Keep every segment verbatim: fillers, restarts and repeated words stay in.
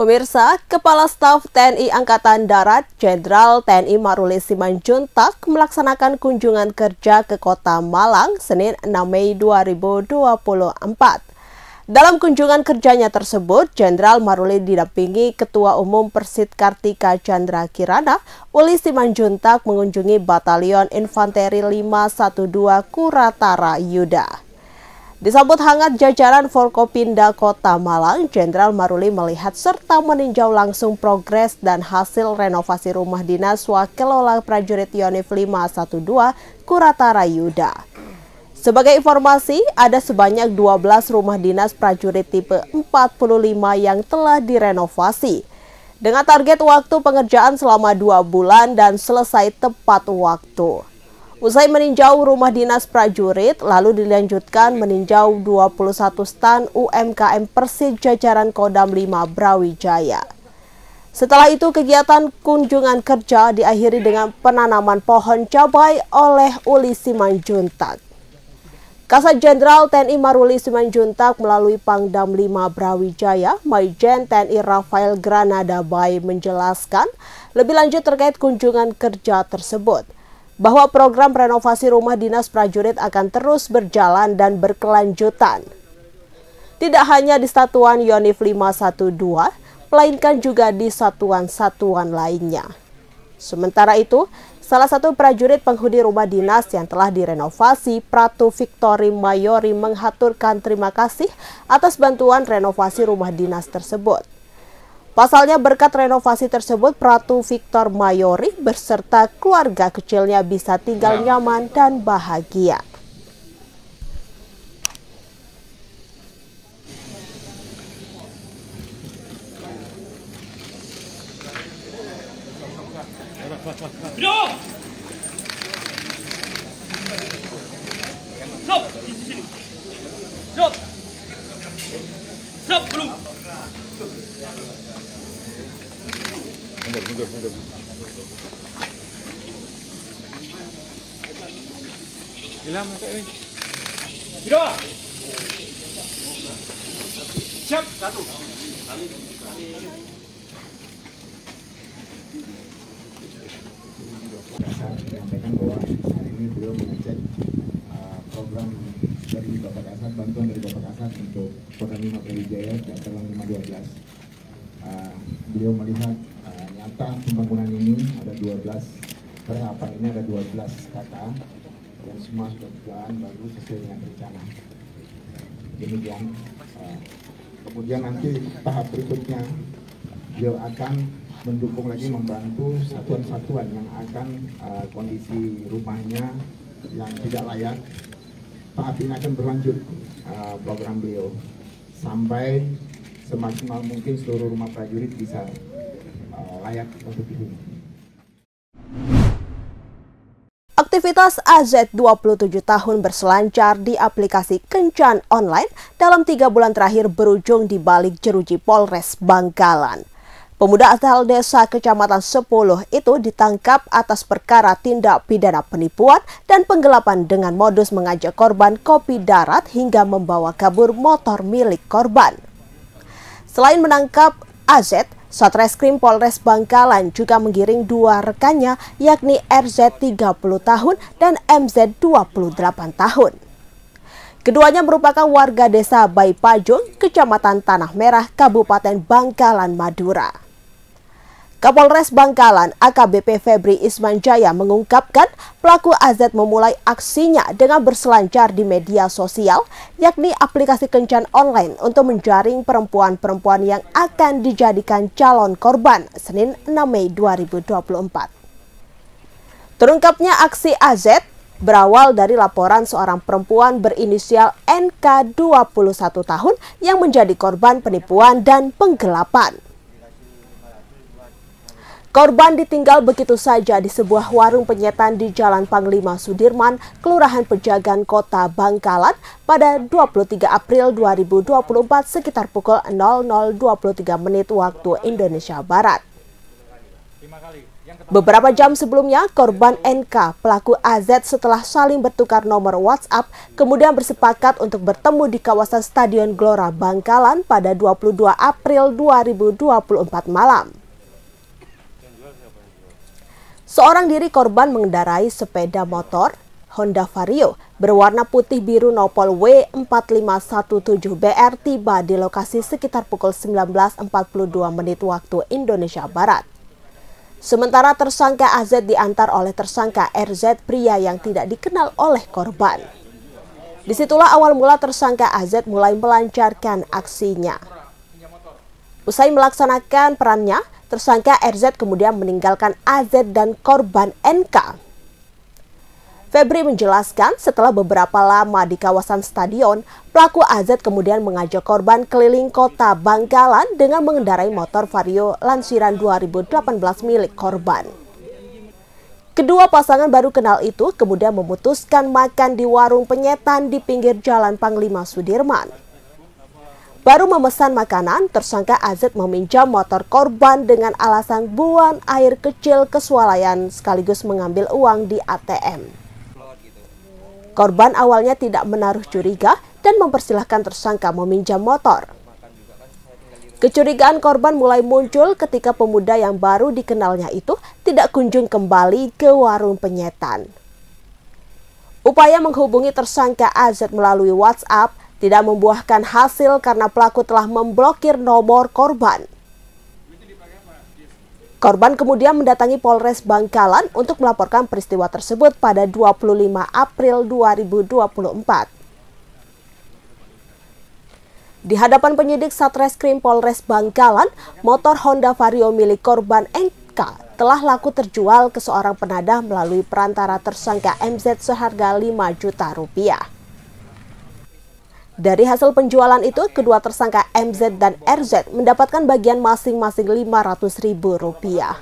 Pemirsa, Kepala Staf T N I Angkatan Darat Jenderal T N I Maruli Simanjuntak melaksanakan kunjungan kerja ke Kota Malang Senin enam Mei dua ribu dua puluh empat. Dalam kunjungan kerjanya tersebut, Jenderal Maruli didampingi Ketua Umum Persit Kartika Chandra Kirana, Uli Simanjuntak mengunjungi Batalion Infanteri lima satu dua Kuratara Yuda. Disambut hangat jajaran Forkopimda Kota Malang, Jenderal Maruli melihat serta meninjau langsung progres dan hasil renovasi rumah dinas Wakelola Prajurit Yonif lima satu dua Kuratara Yuda. Sebagai informasi, ada sebanyak dua belas rumah dinas prajurit tipe empat puluh lima yang telah direnovasi. Dengan target waktu pengerjaan selama dua bulan dan selesai tepat waktu. Usai meninjau rumah dinas prajurit, lalu dilanjutkan meninjau dua puluh satu stan U M K M Persit jajaran Kodam lima Brawijaya. Setelah itu, kegiatan kunjungan kerja diakhiri dengan penanaman pohon cabai oleh Uli Simanjuntak. Kasat Jenderal T N I Maruli Simanjuntak melalui Pangdam lima Brawijaya, Maijen T N I Rafael Granada Bay menjelaskan lebih lanjut terkait kunjungan kerja tersebut, bahwa program renovasi rumah dinas prajurit akan terus berjalan dan berkelanjutan. Tidak hanya di Satuan Yonif lima satu dua, melainkan juga di satuan-satuan lainnya. Sementara itu, salah satu prajurit penghuni rumah dinas yang telah direnovasi, Pratu Victory Mayori, menghaturkan terima kasih atas bantuan renovasi rumah dinas tersebut. Pasalnya berkat renovasi tersebut, Pratu Victor Mayori beserta keluarga kecilnya bisa tinggal nyaman dan bahagia. Stop! Stop! Stop! Belum! Mundur, mundur, mundur. Hilang apa ini? Dua. Siap, satu. Menyampaikan bahwa hari ini beliau mengecek uh, program dari Bapak Kasat, bantuan dari Bapak Kasat untuk Kodam lima Brawijaya dan Kodam lima dua belas. Uh, beliau melihat uh, nyata pembangunan ini ada dua belas, perharapan ini ada dua belas kata dan semua sudah berjalan bagus sesuai dengan rencana. Demikian. Uh, kemudian nanti tahap berikutnya beliau akan mendukung lagi, membantu satuan-satuan yang akan uh, kondisi rumahnya yang tidak layak. Tahap ini akan berlanjut uh, program beliau sampai semaksimal mungkin seluruh rumah prajurit bisa uh, layak untuk dihuni. Aktivitas A Z dua puluh tujuh tahun berselancar di aplikasi Kencan Online dalam tiga bulan terakhir berujung di balik jeruji Polres Bangkalan. Pemuda asal desa Kecamatan sepuluh itu ditangkap atas perkara tindak pidana penipuan dan penggelapan dengan modus mengajak korban kopi darat hingga membawa kabur motor milik korban. Selain menangkap A Z, Satreskrim Polres Bangkalan juga menggiring dua rekannya, yakni R Z tiga puluh tahun dan M Z dua puluh delapan tahun. Keduanya merupakan warga desa Baipajung, Kecamatan Tanah Merah, Kabupaten Bangkalan, Madura. Kapolres Bangkalan A K B P Febri Ismanjaya mengungkapkan pelaku A Z memulai aksinya dengan berselancar di media sosial, yakni aplikasi Kencan Online untuk menjaring perempuan-perempuan yang akan dijadikan calon korban Senin enam Mei dua ribu dua puluh empat. Terungkapnya aksi A Z berawal dari laporan seorang perempuan berinisial N K dua puluh satu tahun yang menjadi korban penipuan dan penggelapan. Korban ditinggal begitu saja di sebuah warung penyetan di Jalan Panglima Sudirman, Kelurahan Pejagan, Kota Bangkalan pada dua puluh tiga April dua ribu dua puluh empat sekitar pukul nol nol dua puluh tiga menit waktu Indonesia Barat. Beberapa jam sebelumnya, korban N K, pelaku A Z setelah saling bertukar nomor WhatsApp, kemudian bersepakat untuk bertemu di kawasan Stadion Gelora Bangkalan pada dua puluh dua April dua ribu dua puluh empat malam. Seorang diri korban mengendarai sepeda motor Honda Vario berwarna putih biru nopol W empat lima satu tujuh B R tiba di lokasi sekitar pukul sembilan belas empat puluh dua menit waktu Indonesia Barat. Sementara tersangka A Z diantar oleh tersangka R Z, pria yang tidak dikenal oleh korban. Disitulah awal mula tersangka A Z mulai melancarkan aksinya. Usai melaksanakan perannya, tersangka R Z kemudian meninggalkan A Z dan korban N K. Febri menjelaskan setelah beberapa lama di kawasan stadion, pelaku A Z kemudian mengajak korban keliling kota Bangkalan dengan mengendarai motor Vario lansiran dua ribu delapan belas milik korban. Kedua pasangan baru kenal itu kemudian memutuskan makan di warung penyetan di pinggir Jalan Panglima Sudirman. Baru memesan makanan, tersangka A Z meminjam motor korban dengan alasan buang air kecil kesualayan sekaligus mengambil uang di A T M. Korban awalnya tidak menaruh curiga dan mempersilahkan tersangka meminjam motor. Kecurigaan korban mulai muncul ketika pemuda yang baru dikenalnya itu tidak kunjung kembali ke warung penyetan. Upaya menghubungi tersangka A Z melalui WhatsApp tidak membuahkan hasil karena pelaku telah memblokir nomor korban. Korban kemudian mendatangi Polres Bangkalan untuk melaporkan peristiwa tersebut pada dua puluh lima April dua ribu dua puluh empat. Di hadapan penyidik Satreskrim Polres Bangkalan, motor Honda Vario milik korban N K telah laku terjual ke seorang penadah melalui perantara tersangka M Z seharga lima juta rupiah. Dari hasil penjualan itu, kedua tersangka M Z dan R Z mendapatkan bagian masing-masing lima ratus ribu rupiah.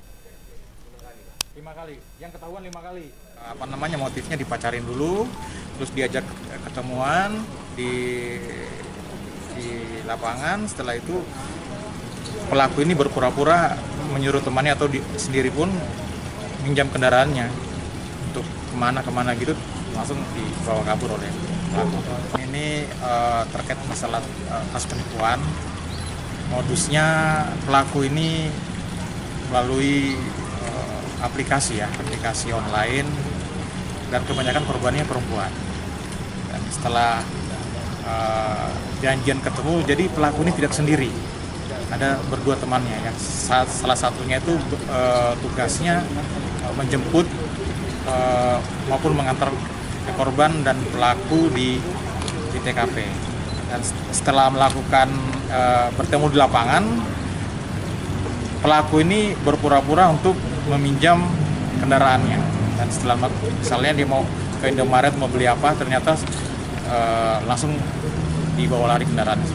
Lima kali, yang ketahuan lima kali. Apa namanya, motifnya dipacarin dulu, terus diajak ketemuan di di lapangan. Setelah itu pelaku ini berpura-pura menyuruh temannya atau di, sendiri pun minjam kendaraannya untuk kemana-kemana gitu, langsung dibawa kabur oleh pelaku. Ini uh, terkait masalah uh, kasus penipuan. Modusnya pelaku ini melalui uh, aplikasi ya, aplikasi online, dan kebanyakan korbannya perempuan. Dan setelah uh, janjian ketemu, jadi pelaku ini tidak sendiri. Ada berdua temannya, yang salah satunya itu uh, tugasnya uh, menjemput uh, maupun mengantar korban dan pelaku di, di T K P. Dan setelah melakukan e, bertemu di lapangan, pelaku ini berpura-pura untuk meminjam kendaraannya. Dan setelah misalnya dia mau ke Indomaret mau beli apa, ternyata e, langsung dibawa lari kendaraannya.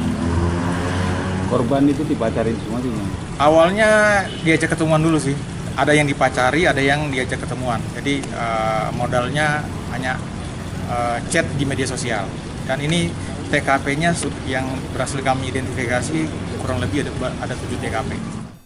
Korban itu dipacarin semua sih? Awalnya diajak ketemuan dulu sih. Ada yang dipacari, ada yang diajak ketemuan. Jadi uh, modalnya hanya uh, chat di media sosial. Dan ini T K P-nya yang berhasil kami identifikasi kurang lebih ada, ada tujuh T K P.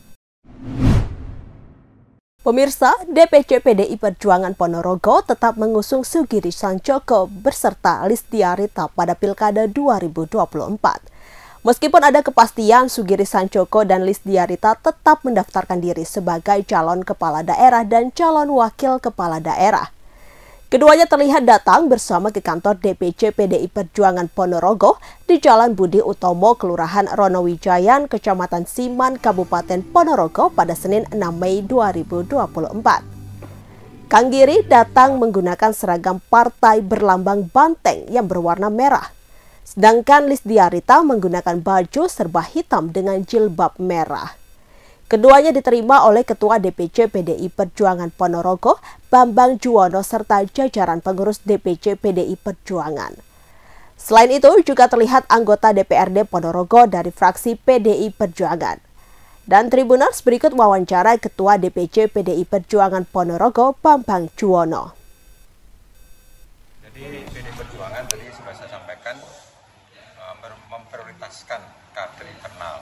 Pemirsa, D P C P D I Perjuangan Ponorogo tetap mengusung Sugiri Sancoko beserta Lisdiarita pada Pilkada dua ribu dua puluh empat. Meskipun ada kepastian, Sugiri Sancoko dan Lisdiarita tetap mendaftarkan diri sebagai calon kepala daerah dan calon wakil kepala daerah. Keduanya terlihat datang bersama ke kantor D P C P D I Perjuangan Ponorogo di Jalan Budi Utomo, Kelurahan Ronowijayan, Kecamatan Siman, Kabupaten Ponorogo pada Senin enam Mei dua ribu dua puluh empat. Kang Giri datang menggunakan seragam partai berlambang banteng yang berwarna merah. Sedangkan Lisdiarita menggunakan baju serba hitam dengan jilbab merah. Keduanya diterima oleh Ketua D P C P D I Perjuangan Ponorogo, Bambang Juwono, serta jajaran pengurus D P C P D I Perjuangan. Selain itu, juga terlihat anggota D P R D Ponorogo dari fraksi P D I Perjuangan. Dan Tribuners, berikut wawancara Ketua D P C P D I Perjuangan Ponorogo, Bambang Juwono. Jadi P D I Perjuangan tadi sudah saya sampaikan memprioritaskan kader internal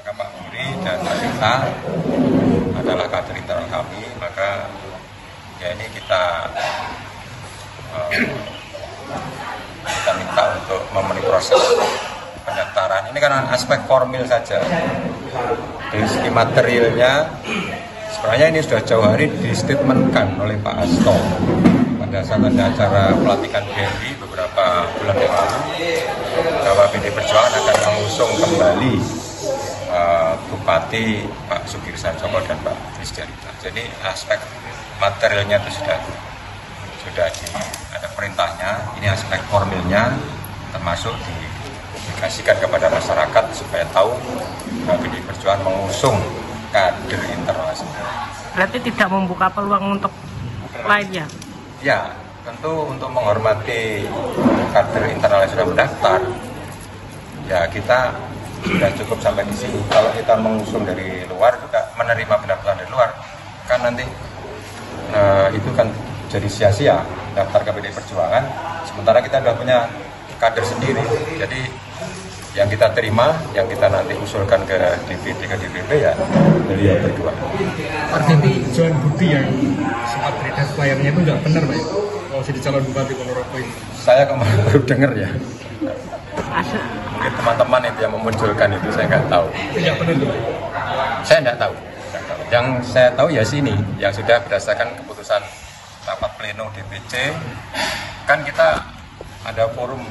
Maka Pak Buri dan Pak Dita adalah kader internal kami, maka ya ini kita uh, kita minta untuk memenuhi proses pendaftaran. Ini kan aspek formil saja. Dari segi materialnya, sebenarnya ini sudah jauh hari distatementkan oleh Pak Hasto pada saat ada acara pelantikan B R I beberapa bulan yang lalu, bahwa P D I Perjuangan akan mengusung kembali uh, Bupati Pak Sugir Sanjoko dan Pak Krisdiarita. Jadi aspek materialnya itu sudah sudah di, ada perintahnya. Ini aspek formilnya, termasuk dipublikasikan kepada masyarakat supaya tahu bahwa P D I Perjuangan mengusung kader internal. Berarti tidak membuka peluang untuk lainnya? Ya, tentu untuk menghormati kader internal yang sudah mendaftar, ya kita sudah cukup sampai di sini. Kalau kita mengusung dari luar, juga menerima pendaftaran dari luar, kan nanti eh, itu kan jadi sia-sia daftar ke P D I Perjuangan, sementara kita sudah punya kader sendiri. Jadi yang kita terima, yang kita nanti usulkan ke D P D, ke D P P ya beliau berdua. Artinya Johan Budi yang sempat beredar pelayanannya itu nggak benar, Pak? Kalau jadi calon Bupati Ponorogo ini. Saya kemarin baru dengar ya. Mungkin teman-teman itu yang memunculkan itu, saya nggak tahu. Tidak benar, Pak? Saya nggak tahu. Yang saya tahu ya sini, yang sudah berdasarkan keputusan rapat pleno D P C, kan kita ada forum.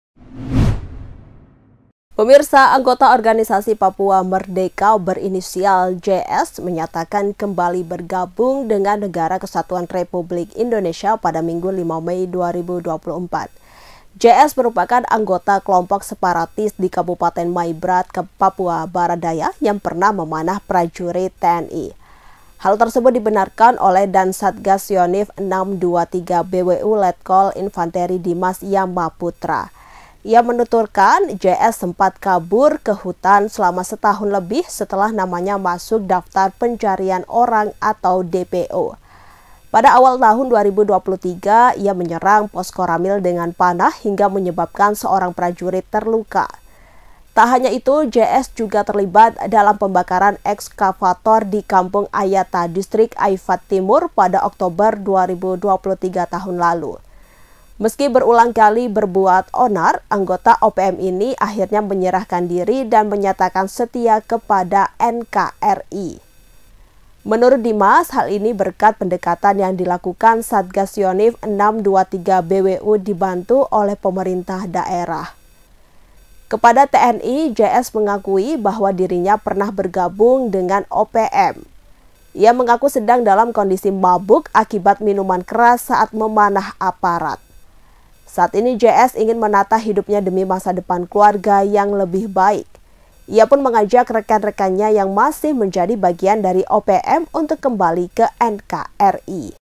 Pemirsa, anggota organisasi Papua Merdeka berinisial J S menyatakan kembali bergabung dengan Negara Kesatuan Republik Indonesia pada Minggu lima Mei dua ribu dua puluh empat. J S merupakan anggota kelompok separatis di Kabupaten Maibrat, Papua Barat Daya yang pernah memanah prajurit T N I. Hal tersebut dibenarkan oleh Dansatgas Yonif enam dua tiga B W U Letkol Infanteri Dimas Yamaputra. Ia menuturkan J S sempat kabur ke hutan selama setahun lebih setelah namanya masuk daftar pencarian orang atau D P O. Pada awal tahun dua ribu dua puluh tiga, ia menyerang pos Koramil dengan panah hingga menyebabkan seorang prajurit terluka. Tak hanya itu, J S juga terlibat dalam pembakaran ekskavator di Kampung Ayata, Distrik Aifat Timur pada Oktober dua ribu dua puluh tiga tahun lalu. Meski berulang kali berbuat onar, anggota O P M ini akhirnya menyerahkan diri dan menyatakan setia kepada N K R I. Menurut Dimas, hal ini berkat pendekatan yang dilakukan Satgas Yonif enam dua tiga B W U dibantu oleh pemerintah daerah. Kepada T N I, J S mengakui bahwa dirinya pernah bergabung dengan O P M. Ia mengaku sedang dalam kondisi mabuk akibat minuman keras saat memanah aparat. Saat ini J S ingin menata hidupnya demi masa depan keluarga yang lebih baik. Ia pun mengajak rekan-rekannya yang masih menjadi bagian dari O P M untuk kembali ke N K R I.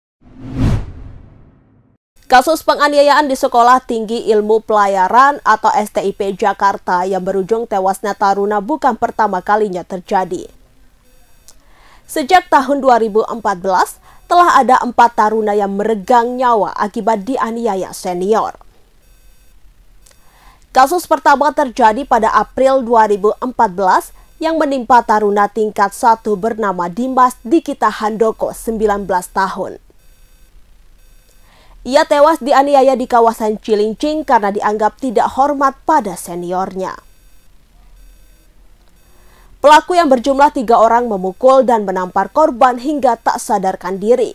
Kasus penganiayaan di Sekolah Tinggi Ilmu Pelayaran atau S T I P Jakarta yang berujung tewasnya taruna bukan pertama kalinya terjadi. Sejak tahun dua ribu empat belas, telah ada empat taruna yang meregang nyawa akibat dianiaya senior. Kasus pertama terjadi pada April dua ribu empat belas yang menimpa taruna tingkat satu bernama Dimas Dikita Handoko, sembilan belas tahun. Ia tewas dianiaya di kawasan Cilincing karena dianggap tidak hormat pada seniornya. Pelaku yang berjumlah tiga orang memukul dan menampar korban hingga tak sadarkan diri.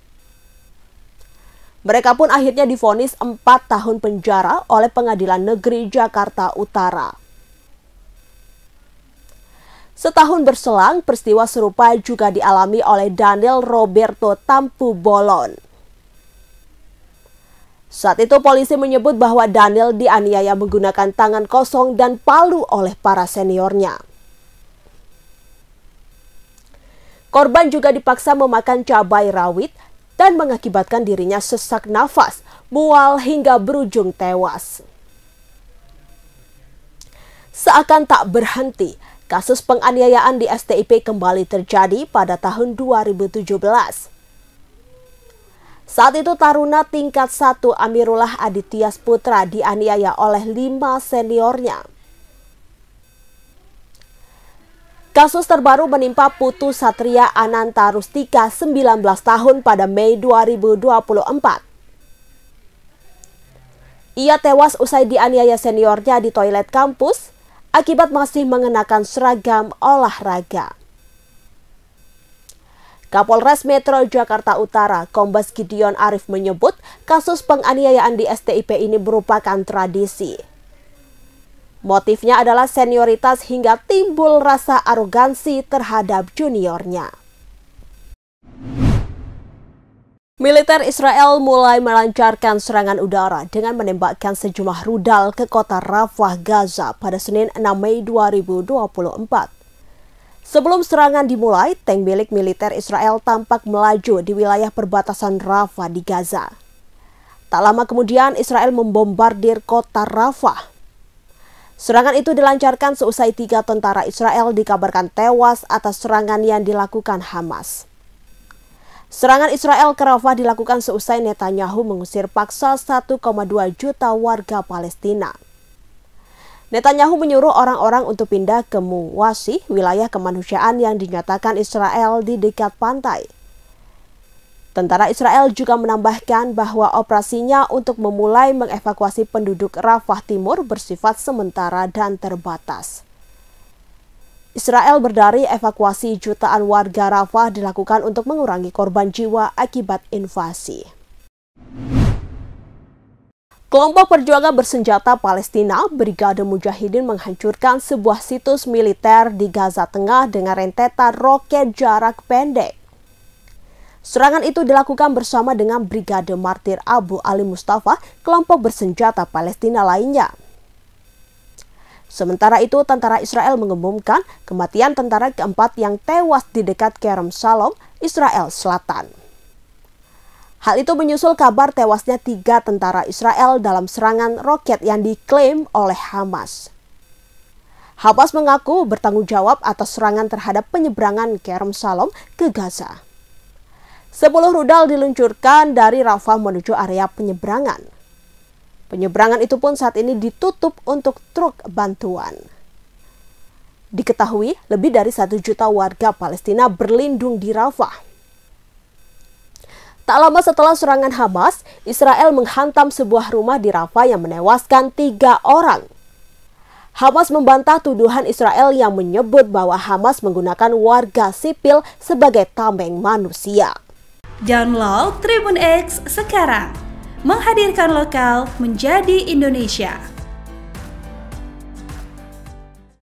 Mereka pun akhirnya divonis empat tahun penjara oleh Pengadilan Negeri Jakarta Utara. Setahun berselang, peristiwa serupa juga dialami oleh Daniel Roberto Tampu Bolon. Saat itu polisi menyebut bahwa Daniel dianiaya menggunakan tangan kosong dan palu oleh para seniornya. Korban juga dipaksa memakan cabai rawit dan mengakibatkan dirinya sesak nafas, mual hingga berujung tewas. Seakan tak berhenti, kasus penganiayaan di S T I P kembali terjadi pada tahun dua ribu tujuh belas. Saat itu taruna tingkat satu Amirullah Aditya Putra dianiaya oleh lima seniornya. Kasus terbaru menimpa Putu Satria Ananta Rustika, sembilan belas tahun pada Mei dua ribu dua puluh empat. Ia tewas usai dianiaya seniornya di toilet kampus akibat masih mengenakan seragam olahraga. Kapolres Metro Jakarta Utara, Kombes Gideon Arif menyebut kasus penganiayaan di S T I P ini merupakan tradisi. Motifnya adalah senioritas hingga timbul rasa arogansi terhadap juniornya. Militer Israel mulai melancarkan serangan udara dengan menembakkan sejumlah rudal ke kota Rafah, Gaza pada Senin enam Mei dua ribu dua puluh empat. Sebelum serangan dimulai, tank milik militer Israel tampak melaju di wilayah perbatasan Rafah di Gaza. Tak lama kemudian Israel membombardir kota Rafah. Serangan itu dilancarkan seusai tiga tentara Israel dikabarkan tewas atas serangan yang dilakukan Hamas. Serangan Israel ke Rafah dilakukan seusai Netanyahu mengusir paksa satu koma dua juta warga Palestina. Netanyahu menyuruh orang-orang untuk pindah ke Muwasi, wilayah kemanusiaan yang dinyatakan Israel di dekat pantai. Tentara Israel juga menambahkan bahwa operasinya untuk memulai mengevakuasi penduduk Rafah Timur bersifat sementara dan terbatas. Israel berdalih evakuasi jutaan warga Rafah dilakukan untuk mengurangi korban jiwa akibat invasi. Kelompok perjuangan bersenjata Palestina, Brigade Mujahidin menghancurkan sebuah situs militer di Gaza Tengah dengan rentetan roket jarak pendek. Serangan itu dilakukan bersama dengan Brigade Martir Abu Ali Mustafa, kelompok bersenjata Palestina lainnya. Sementara itu, tentara Israel mengumumkan kematian tentara keempat yang tewas di dekat Kerem Shalom, Israel Selatan. Hal itu menyusul kabar tewasnya tiga tentara Israel dalam serangan roket yang diklaim oleh Hamas. Hamas mengaku bertanggung jawab atas serangan terhadap penyeberangan Kerem Shalom ke Gaza. Sepuluh rudal diluncurkan dari Rafah menuju area penyeberangan. Penyeberangan itu pun saat ini ditutup untuk truk bantuan. Diketahui lebih dari satu juta warga Palestina berlindung di Rafah. Tak lama setelah serangan Hamas, Israel menghantam sebuah rumah di Rafah yang menewaskan tiga orang. Hamas membantah tuduhan Israel yang menyebut bahwa Hamas menggunakan warga sipil sebagai tameng manusia. Download Tribun X sekarang, menghadirkan lokal menjadi Indonesia.